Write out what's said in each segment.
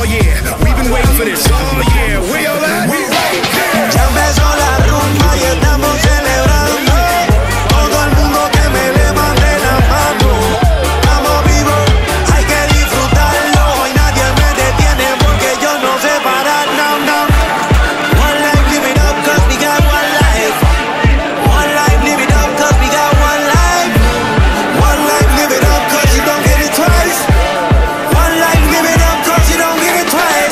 yeah, we've been waiting for this. Oh yeah, where y'all at? We right there. Ya empezó la rumba y estamos celebrando. Todo el mundo que me levante la mano. Estamos vivos, hay que disfrutarlo. Y nadie me detiene porque yo no sé parar. No, no. One life, live it up, cause we got one life. One life, live it up, cause we got one life. One life, live it up, cause you don't get it twice. One life, live it up, cause you don't get it twice.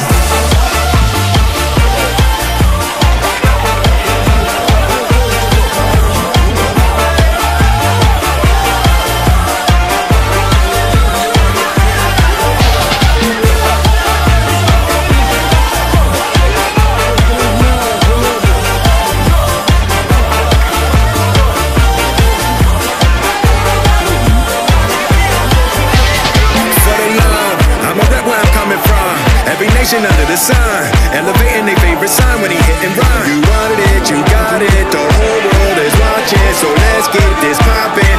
Every nation under the sun, elevating their favorite sign when he hit and run. You wanted it, you got it, the whole world is watching, so let's get this poppin'.